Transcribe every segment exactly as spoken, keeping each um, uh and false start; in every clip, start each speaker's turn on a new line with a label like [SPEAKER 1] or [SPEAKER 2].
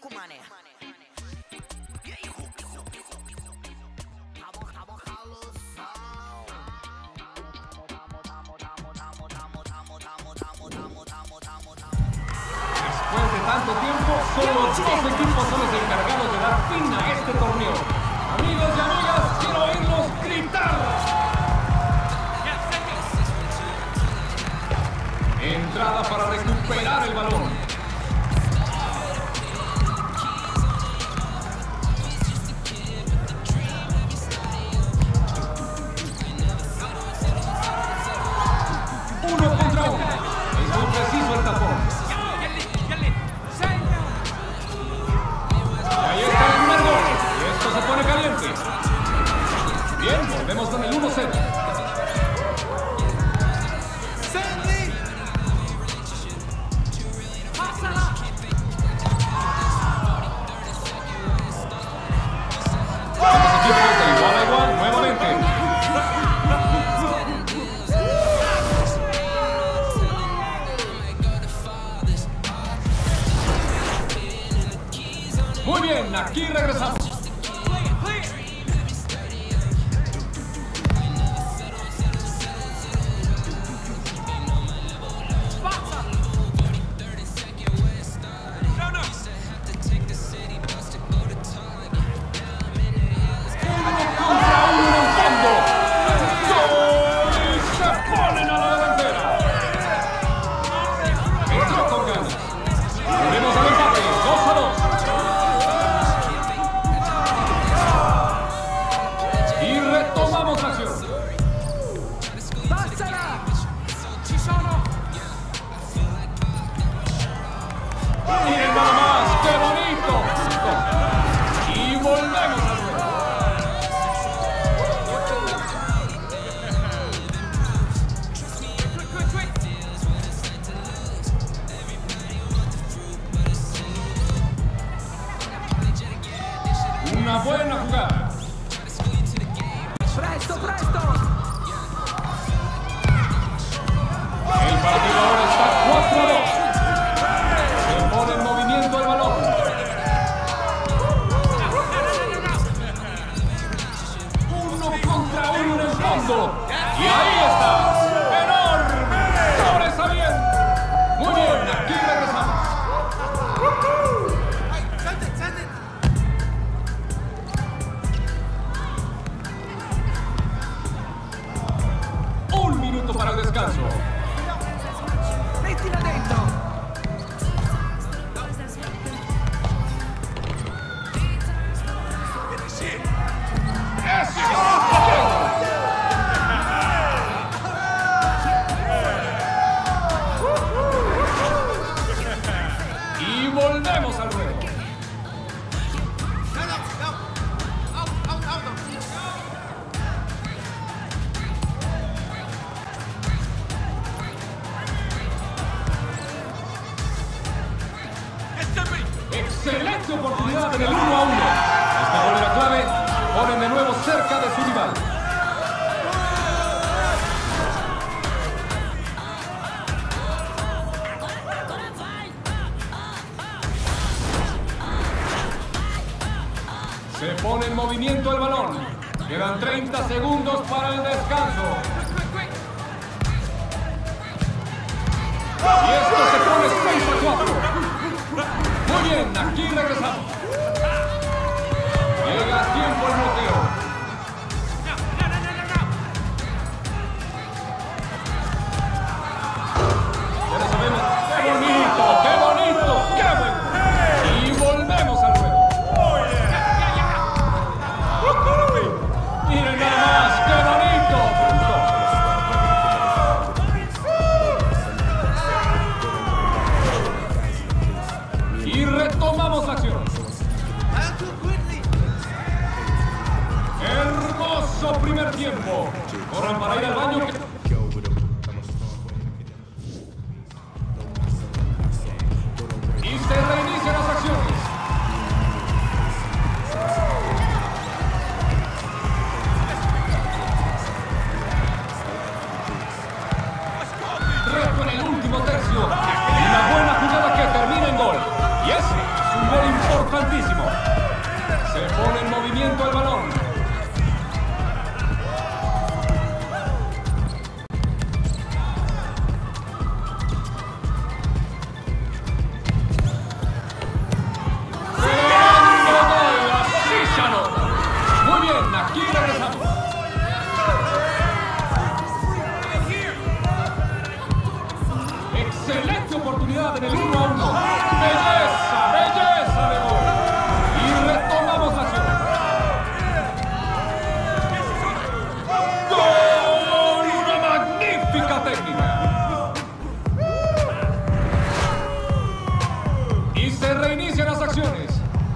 [SPEAKER 1] kumane.
[SPEAKER 2] Después de tanto tiempo, solo dos equipos son los encargados de dar fin a este torneo. Amigos y amigas, quiero oírlos gritar. Entrada para recuperar el balón. Uno contra uno. Es muy preciso el tapón. Y ahí está el primer gol. Y esto se pone caliente. Bien, volvemos con el uno cero. Muy bien, aquí regresamos. Miren nada más, qué bonito. Y volvemos al juego. Una buena jugada.
[SPEAKER 3] Presto, presto.
[SPEAKER 2] El partido ahora está cuatro a dos. Se pone en movimiento el balón. Uno contra uno en el fondo. Y ahí está. ¡Enorme! ¡Sobresaliente! Muy bien, aquí regresamos. Un minuto para el descanso.
[SPEAKER 3] Mettila dentro.
[SPEAKER 2] Y volvemos al juego. Excelente oportunidad en el uno a uno. Esta gol era clave. Ponen de nuevo cerca de su rival. Se pone en movimiento el balón. Quedan treinta segundos para el descanso. Y esto se pone seis a cuatro. Muy bien, aquí regresamos. Llega a tiempo el bloqueo. Ya sabemos. ¡Qué bonito! ¡Qué bonito! ¡Qué bueno! Y volvemos al juego. Miren nada más, qué bonito. Y retomamos la acción. importantísimo. Se pone en movimiento el balón. Muy bien, aquí regresamos. Excelente oportunidad en el uno a uno. Belleza, belleza de gol. Y retomamos la acción. ¡Gol! Una magnífica técnica. Y se reinician las acciones.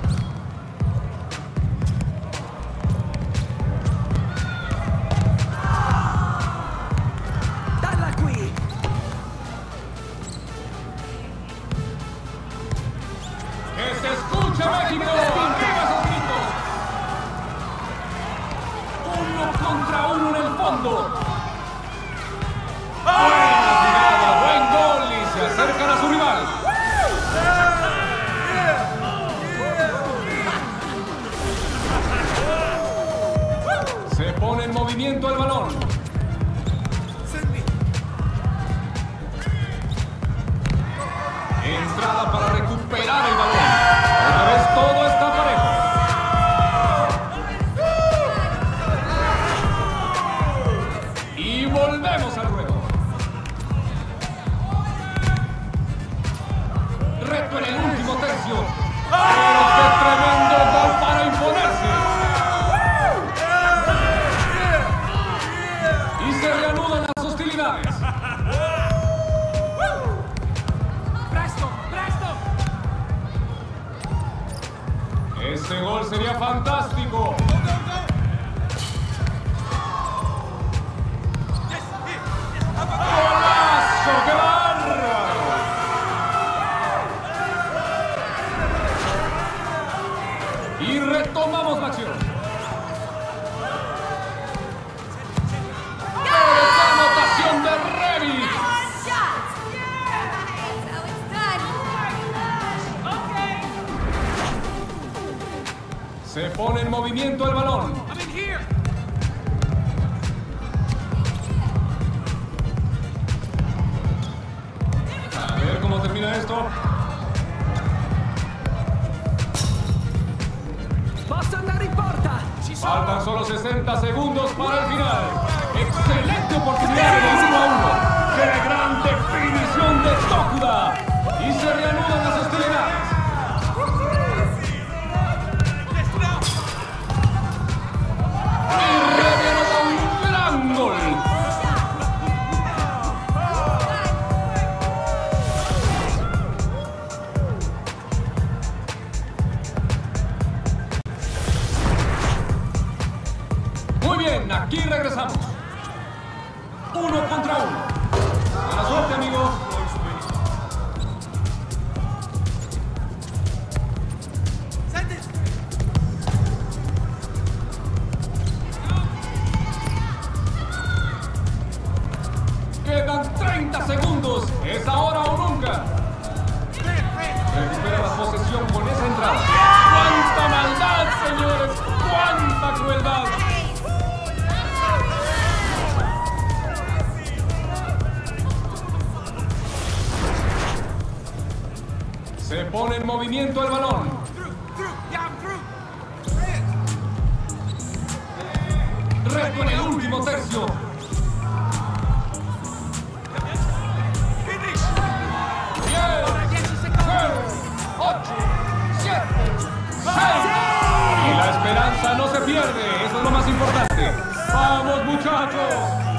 [SPEAKER 2] ¡Que se escuche México! ¡Arriba esos gritos! Uno contra uno en el fondo. Buena jugada, buen gol y se acercan a su rival. Se pone en movimiento el balón. Entrada para recuperar el balón. Otra vez todo está parejo. Y volvemos al juego. Reto en el último tercio. Pero qué tremendo gol para imponerse. Y se reanudan las hostilidades. Ese gol sería fantástico. ¡Golazo! ¡Qué bárbaro! Y retomamos la acción. ¡Qué anotación de Rebic! Se pone en movimiento el balón. A ver cómo termina esto. Faltan solo sesenta segundos para el final. Excelente oportunidad en el uno a uno. ¡Qué gran definición de Tokuda! Y se reanudan las hostilidades. Muy bien, aquí regresamos. Uno contra uno. Buena suerte, amigo. Quedan treinta segundos. Es ahora o nunca. Recupera la posesión con esa entrada. ¡Cuánta maldad, señores! ¡Cuánta crueldad! Se pone en movimiento el balón. Reto en el último tercio. Y la esperanza no se pierde, eso es lo más importante. ¡Vamos, muchachos!